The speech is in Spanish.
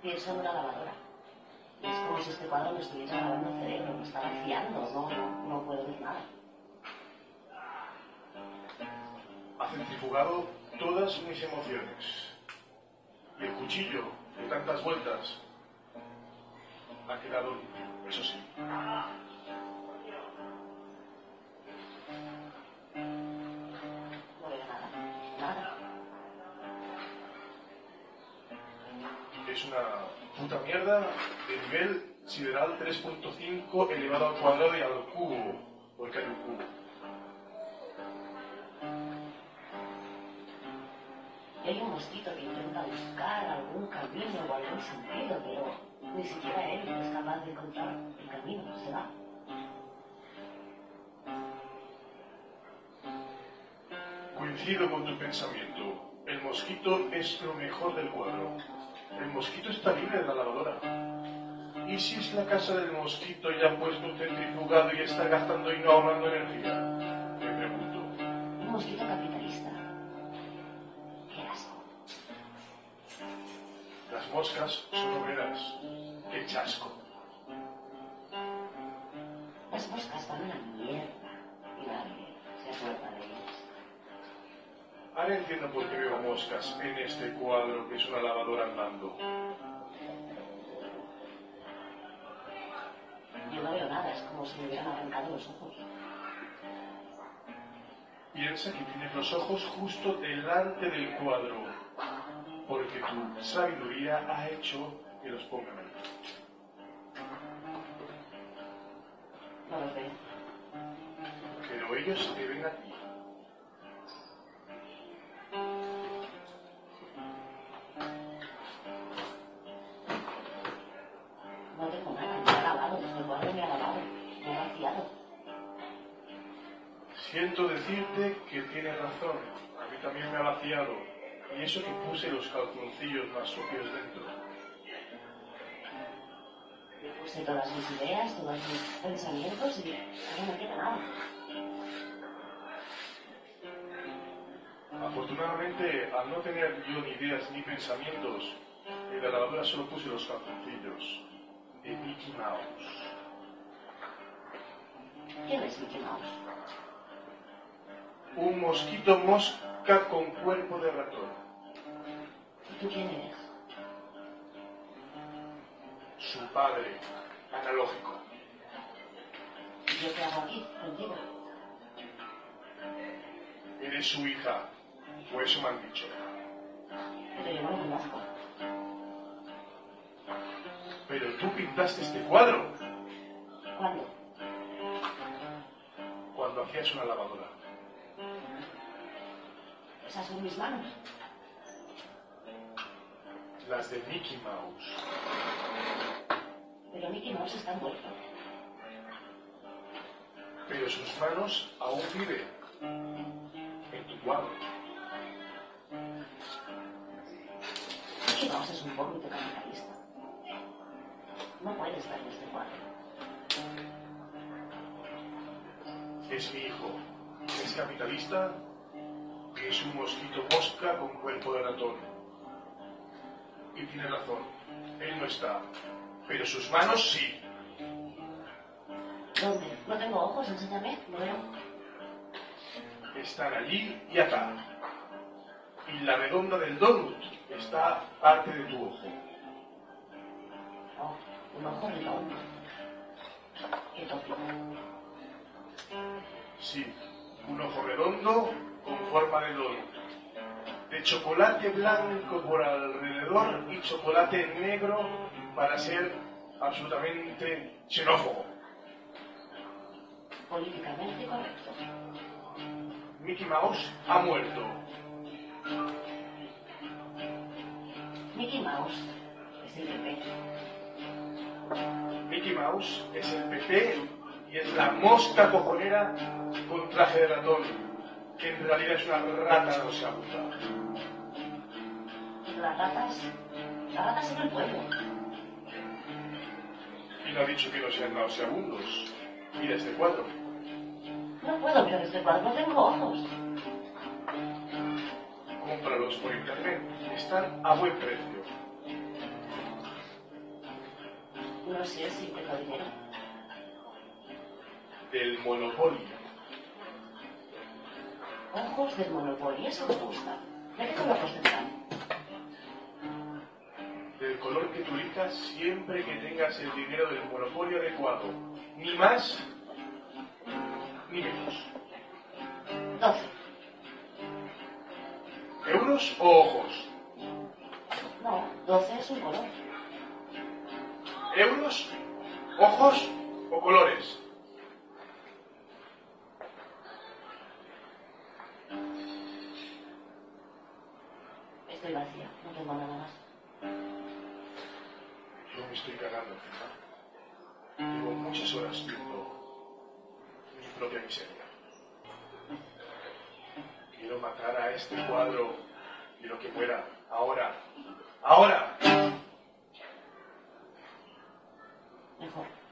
Pienso en una lavadora. Y es como si este cuadro me estuviera lavando el cerebro, me está vaciando, no puedo ver nada. Ha centrifugado todas mis emociones. Y el cuchillo, de tantas vueltas, ha quedado limpio, eso sí. No veo nada, nada. Es una puta mierda de nivel sideral 3.5 elevado al cuadrado y al cubo, porque hay un cubo. Y hay un mosquito que intenta buscar algún camino o algún sentido, pero ni siquiera él es capaz de encontrar el camino, se va. Coincido con tu pensamiento. El mosquito es lo mejor del cuadro. El mosquito está libre de la lavadora. ¿Y si es la casa del mosquito y ha puesto un centrifugado y está gastando y no ahorrando energía? Me pregunto. Un mosquito capitalista. Qué asco. Las moscas son obreras. ¡Qué chasco! Las moscas van a la mierda y nadie se acuerda de ellas. Ahora entiendo por qué veo moscas en este cuadro que es una lavadora andando. Yo no veo nada, es como si me hubieran arrancado los ojos. Piensa que tienes los ojos justo delante del cuadro, porque tu sabiduría ha hecho que los pongan ahí. No los veo. Pero ellos te ven a ti. No tengo nada, me ha lavado, desde el cuadro me ha lavado, me ha vaciado. Siento decirte que tienes razón, a mí también me ha vaciado, y eso que puse los calzoncillos más sucios dentro. Puse todas mis ideas, todos mis pensamientos y no me queda nada. Afortunadamente, al no tener yo ni ideas ni pensamientos, en la lavadora solo puse los calzoncillos de Mickey Mouse. ¿Quién es Mickey Mouse? Un mosquito mosca con cuerpo de ratón. ¿Y tú quién eres? Su padre, analógico. ¿Y yo qué hago aquí, contigo? Eres su hija, o eso me han dicho. Pero yo no lo conozco. Pero tú pintaste este cuadro ¿Cuándo? cuando hacías una lavadora. Esas son mis manos. Las de Mickey Mouse. Pero Mickey Mouse está muerto. Pero sus manos aún viven en tu cuadro. Mickey Mouse es un vómito capitalista. No puede estar en este cuadro. Es mi hijo. Es capitalista y es un mosquito mosca con cuerpo de ratón. Y tiene razón. Él no está. Pero sus manos sí. ¿Dónde? No tengo ojos, enséñame, no veo. Están allí y acá. Y la redonda del donut está parte de tu ojo. Oh, un ojo redondo. Qué tópico. Sí, un ojo redondo con forma de donut. De chocolate blanco por alrededor y chocolate negro para ser absolutamente xenófobo. Políticamente correcto. Mickey Mouse ha muerto. Mickey Mouse es el PP. Mickey Mouse es el PP y es la mosca cojonera con traje de ratón, que en realidad es una rata nauseabundo. Las ratas en el pueblo. Y no ha dicho que no sean nauseabundos. Mira este cuadro. No puedo ver este cuadro, no tengo ojos. Cómpralos por internet. Están a buen precio. No sé si tengo dinero. Del Monopoly. Ojos del Monopoly, eso me gusta. ¿De qué color tendrán? Del color que tú elijas siempre que tengas el dinero del Monopoly adecuado. Ni más, ni menos. 12. ¿Euros o ojos? No, 12 es un color. ¿Euros, ojos o colores? Estoy vacía, no tengo nada más. Yo me estoy cagando, fija. Llevo muchas horas viendo mi propia miseria. Quiero matar a este cuadro. Quiero que muera. Ahora. ¡Ahora! Mejor.